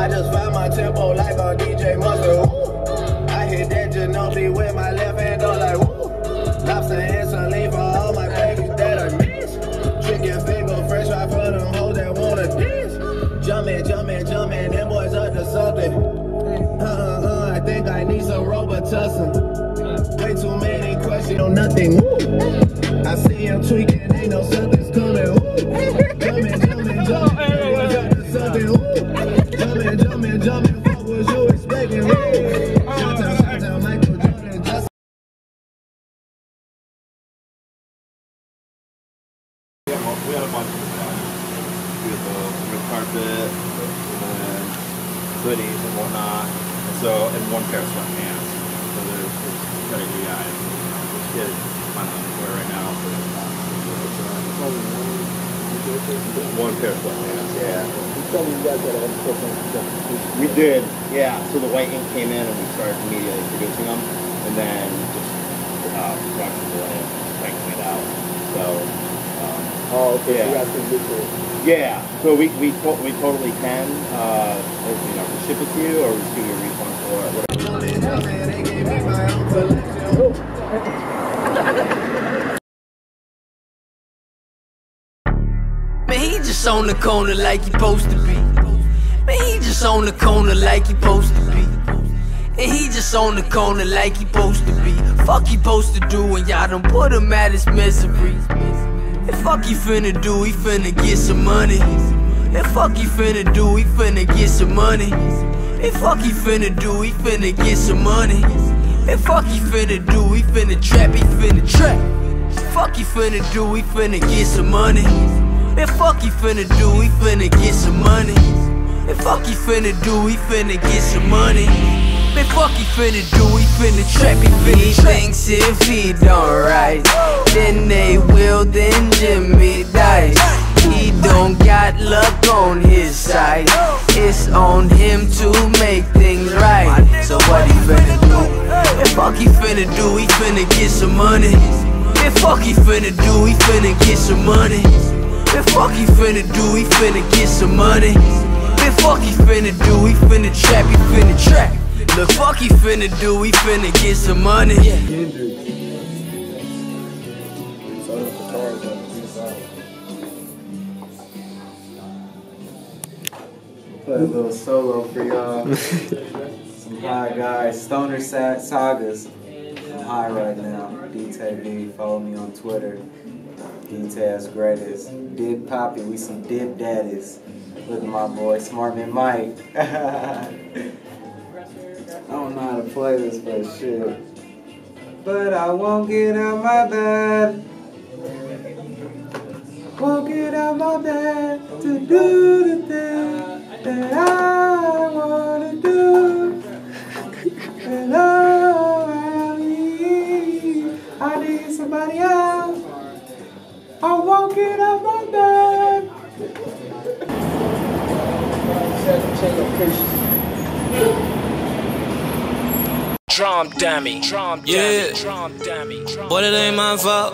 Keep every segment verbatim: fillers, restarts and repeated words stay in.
I just find my tempo like on D J Mustard. I hit that Ginobili with my left hand, though, like woo. Lobster and saline for all my babies that I miss. Chicken finger fresh right for them hoes that wanna dance. Jumpin', jumpin', jumpin', them boys up to something. Uh, uh, uh, I think I need some Robitussin. Way too many questions on nothing. Woo. I see him tweaking, ain't no something's coming. Woo. Jumpin', jumpin', jumpin', them boys up to something. Woo. Jumpin', jumpin', jumpin', what was you expecting? Woo. Shout out, shout out, Michael Jordan, just we had a bunch of them. We had the red carpet, and hoodies and whatnot. And so, and one pair of sweatpants. So there's, there's crazy guys. This kid might not wear right now. One pair of sweatpants, yeah. You told me you guys had a sweatpants. We did, yeah. So the white ink came in and we started immediately producing them. And then just uh, production delay, cranking it out. So, um, oh, okay. Yeah. So you guys can get to it. Yeah, so we we to we totally can. Uh, you know, we ship it to you, or we just give you a refund for it. Man, he just on the corner like he supposed to be. Man, he just on the corner like he supposed to be. And he just on the corner like he supposed to be. Fuck he supposed to do when y'all done put him at his misery. And fuck he finna do, he finna get some money. And fuck he finna do, he finna get some money. And fuck he finna do, he finna get some money. And fuck he finna do, he finna trap, he finna trap. Fuck he finna do, he finna get some money. And fuck he finna do, he finna get some money. And fuck he finna do, he finna get some money. Man, fuck he finna do, he finna trap, he finna he trap. He thinks if he don't rise, then they will, then Jimmy dies. He don't got luck on his side. It's on him to make things right. So what he finna do? Man, fuck he finna do, he finna get some money. Man, fuck he finna do, he finna get some money. Man, fuck he finna do, he finna get some money. Man, fuck he finna do, he finna trap, he finna trap. Look, fuck he finna do, he finna get some money. Play a little solo for y'all. Some high guys, Stoner Sagas. I'm high right now. D T B, follow me on Twitter. D T as greatest. Dib Poppy, we some dib daddies. Look at my boy, Smartman Mike. I don't know how to play this, but shit. But I won't get out my bed. Won't get out my bed to do the thing that I wanna do. And oh, I need, I need somebody else. I won't get out my bed. Drum dummy, drum dummy, yeah. Drum dummy, drum. But it ain't my fault.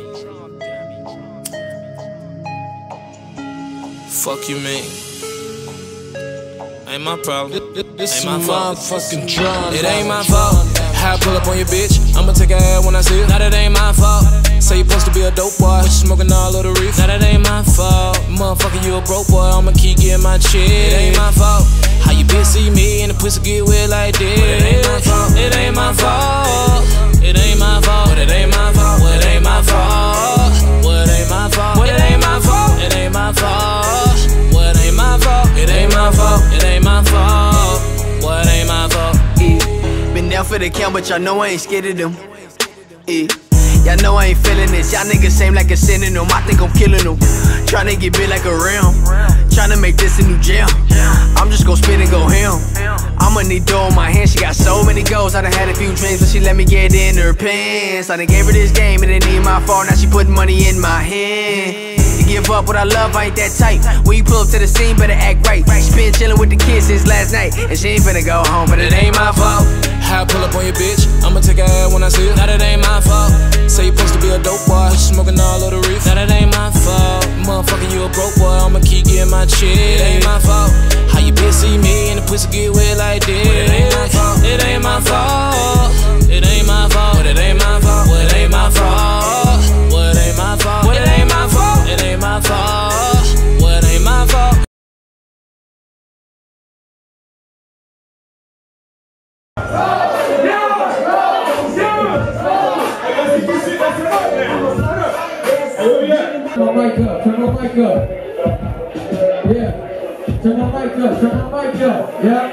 Fuck you, man. Ain't my problem. This ain't my fault. Fucking drum. It ain't my fault. How I pull up on your bitch, I'ma take her ass when I see it. Now that ain't my fault. Say you supposed to be a dope boy, but you smoking all of the reef. Now that ain't my fault. Motherfucker, you a broke boy, I'ma keep getting my check. It ain't my fault. How you bitch see me and the pussy get wet like this? But it ain't my fault. It ain't my fault. It ain't my fault. But it ain't my fault. What ain't my fault? What ain't my fault? What it ain't my fault? It ain't my fault. What ain't my fault? It ain't my fault. It ain't my fault. What ain't my fault? Yeah. Been down for the count, but y'all know I ain't scared of them. Yeah. Y'all know I ain't feeling this. Y'all niggas seem like a synonym. I think I'm killing them. Tryna get big like a ram. Tryna make this a new jam. I'm just gon' spin and go ham. I'ma need dough in my hand. She got so many goals. I done had a few dreams, but she let me get in her pants. I done gave her this game, it ain't even my fault. Now she putting money in my hand. To give up what I love, I ain't that tight. When you pull up to the scene, better act right. She been chillin' with the kids since last night, and she ain't finna go home, but it ain't my fault. How I pull up on your bitch, I'ma take her ass when I see her. Now that ain't my fault. Say you supposed to be a a dope boy. Smoking all of the reef. Now that ain't my fault. Motherfucker, you a broke boy. I'ma keep getting my chick. It ain't my fault. How you bitch see me and the pussy get wet like this? It ain't my fault. It ain't my fault. It ain't my fault. But it ain't my fault. Well, it ain't my fault. Well, it ain't my fault. Well, it ain't my fault. It ain't my fault. Well, it ain't my fault. Turn my mic up, turn my mic up. Yeah. Turn my mic up, turn my mic up. Yeah.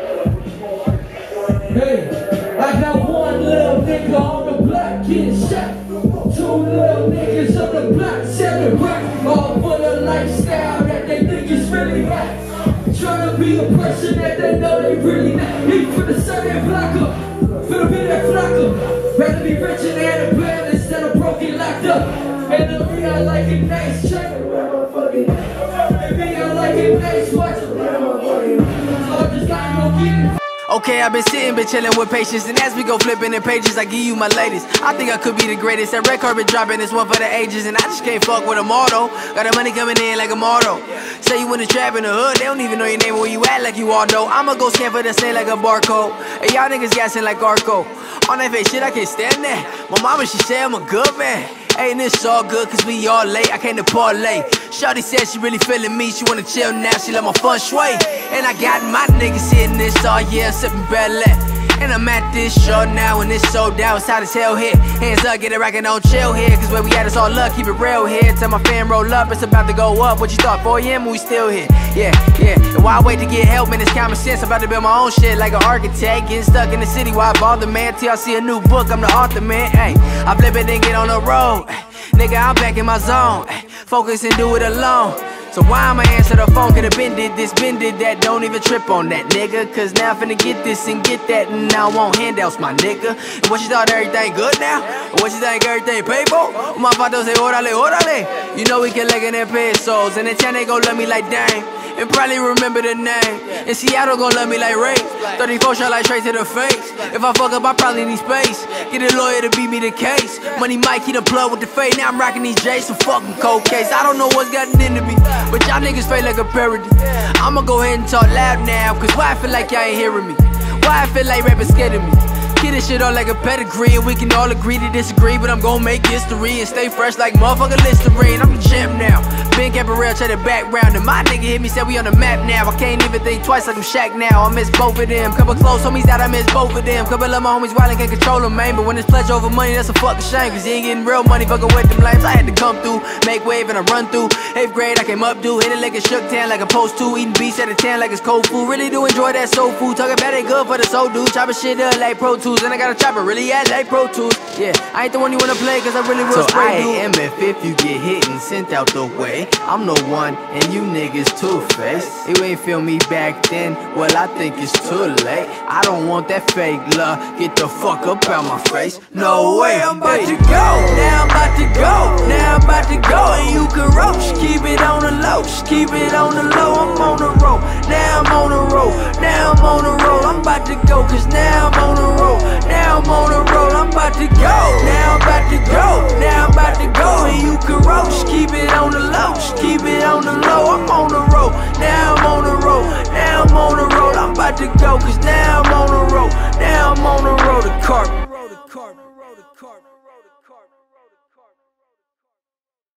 Hey, I got one little nigga on the block getting shot. Two little niggas on the block selling rock. All for the lifestyle that they think is really hot. Trying to be a person that they know they really not. Eat for the sun and block up. For the bit that flock up. Rather be rich and had a plan instead of broken locked up. And the me I like it nice, check it motherfucking. And me I like it nice, watch it motherfucking. So I just gotta go get it. Okay, I've been sitting, been chilling with patience, and as we go flipping the pages, I give you my latest. I think I could be the greatest. That red carpet dropping is one for the ages, and I just can't fuck with them all though. Got the money coming in like a motto. Say you in the trap in the hood, they don't even know your name or where you at like you all know. I'ma go scan for the same like a barcode. Hey, y'all niggas gassing like Arco. On that fake shit, I can't stand that. My mama, she said I'm a good man. Hey, and it's all good cause we all late, I came to parlay. Shawty said she really feeling me, she wanna chill now, she let my fun sway. And I got my niggas hitting this all year, sipping Bellet. And I'm at this show now and it's sold out, it's hot as hell here. Hands up, get it rockin', don't chill here, cause where we at it's all luck, keep it real here. Tell my fan roll up, it's about to go up. What you thought, four A M we still here? Yeah, yeah, and why wait to get help, man, it's common sense. I'm about to build my own shit like an architect. Getting stuck in the city, why bother, man? Till I see a new book, I'm the author, man. Hey, I flip it and get on the road. Nigga, I'm back in my zone. Focus and do it alone. So why I'ma answer the phone? Could've been did this, been did that. Don't even trip on that, nigga. Cause now I'm finna get this and get that. And now I want handouts, my nigga. And what you thought everything good now? Or what you think everything paid for? My father say, orale, orale. You know we can leg in their pesos. And in town they gon' love me like dang. And probably remember the name. And Seattle gon' love me like Ray. thirty-four shot like straight to the face. If I fuck up, I probably need space. Get a lawyer to beat me the case. Money Mike, he the plug with the fade. Now I'm rocking these J's, so fucking cold case. I don't know what's gotten into me, but y'all niggas feel like a parody. I'ma go ahead and talk loud now, cause why I feel like y'all ain't hearing me? Why I feel like rapping scared of me? Get this shit on like a pedigree, and we can all agree to disagree, but I'm gon' make history and stay fresh like motherfucking Listerine. I'm the champ now. Ben Caparel, check the background, and my nigga hit me, said we on the map now. I can't even think twice like I'm Shaq now. I miss both of them. Couple close homies that I miss both of them. Couple of my homies wildin' can't control them, man. But when it's pledge over money, that's a fucking shame. Cause he ain't getting real money, fucking with them lames. I had to come through, make wave and I run through. Eighth grade, I came up due, hit it like a shook town like a post to. Eating beats at a tan like it's cold food. Really do enjoy that soul food. Talking about it good for the soul dude. Chopping shit up like Pro Tools. And I got a chopper really at like Pro Tools. Yeah, I ain't the one you wanna play cause I really will so spray dude. I am if if you get hit and sent out the way. I'm the one and you niggas two-faced. You ain't feel me back then, well I think it's too late. I don't want that fake love, get the fuck up out my face. No way, I'm about to go, now I'm about to go. Now I'm about to go and you can roast. Keep it on the low, just keep it on the low. I'm on the road, now I'm on the road. Now I'm on the road, I'm about to go. Cause now I'm on the road, now I'm on the road. I'm about to go, now I'm about to go. Now I'm about to go and you can roast. Keep it on the low, just keep it on the low. I'm on the road, now I'm on the road. Now I'm on the road, I'm about to go. Cause now I'm on the road, now I'm on the road to carpet.